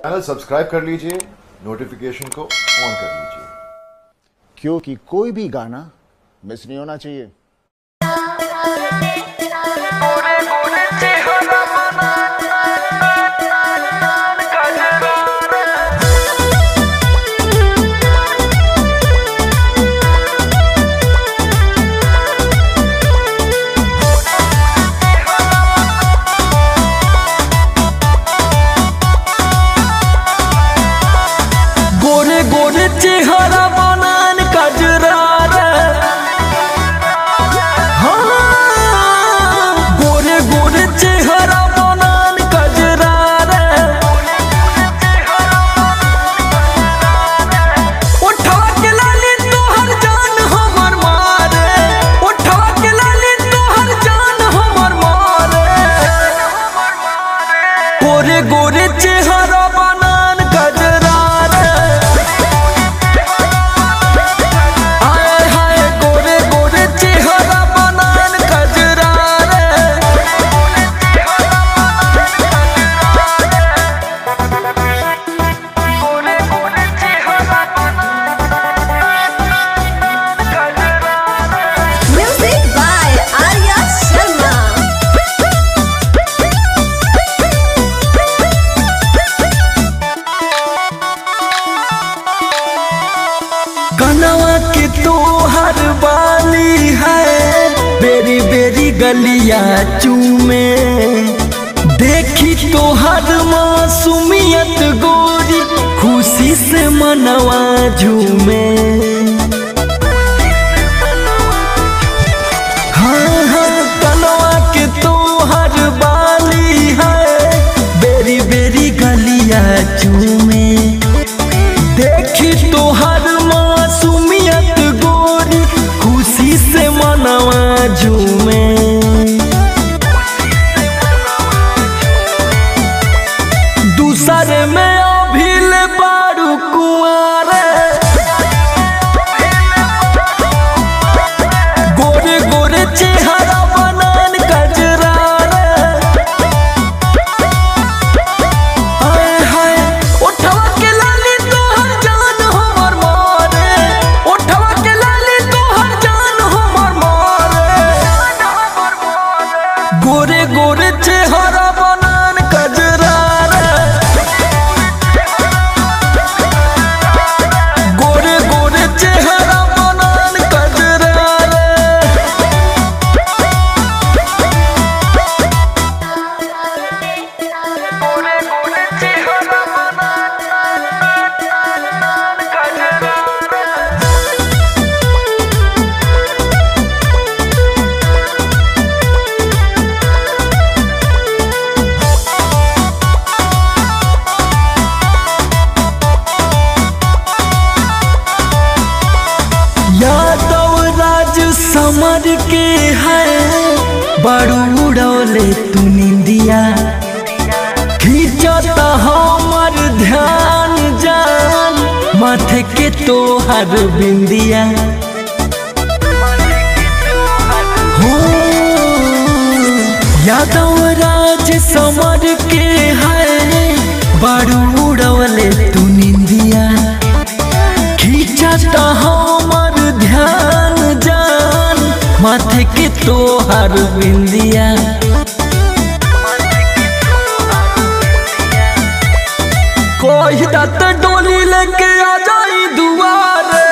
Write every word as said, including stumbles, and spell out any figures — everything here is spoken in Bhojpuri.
चैनल सब्सक्राइब कर लीजिए, नोटिफिकेशन को ऑन कर लीजिए, क्योंकि कोई भी गाना मिस नहीं होना चाहिए। गोरे चेहरा बनान कजरा रे, हाँ गोरे गोरे चेहरा बनान कजरा रे, उठवा के लाली तोहर जान हमर मारे, उठवा के लाली तोहर जान हमर मारे, गोरे गोरे चेहरा बनान कजरा कनवा के तोहर बाली है, बेरी बेरी गलिया चूमे, देखी तोहर मासूमियत गोरी, खुशी से मनवा झूमे। हाँ हाँ कनवा के तोहर बाली है, बेरी बेरी गलिया चूमे, देखी तोहर मासूमियत गोरी, खुशी से मनवा झूमे। दूसरे में अभिल बारू कुआरे, गोरे गोरे चेहरा बनान कजरा रे, हाय हाय उठवा के लाली तोहर जान हमर मारे, उठवा के लाली तोहर जान हमर मारे, गोरे गोरे चेहरा बनान कजरा रे, गोरे गोरे चेहरा बनान कजरा रे। गोरे गोरे चेहरा बनान कजरा रे। यादव राज समर के है, बड़ू उड़ौले तू निंदिया, खींचता हमर ध्यान जान, माथे के तोहर बिंदिया, हो यादव राज समर के है, बड़ू उड़ौले तू निंदिया, खींचता हमर ध्यान जान, माथे के तोहर बिंदिया। कोई दत डोली लेके आ जाई दुआरे,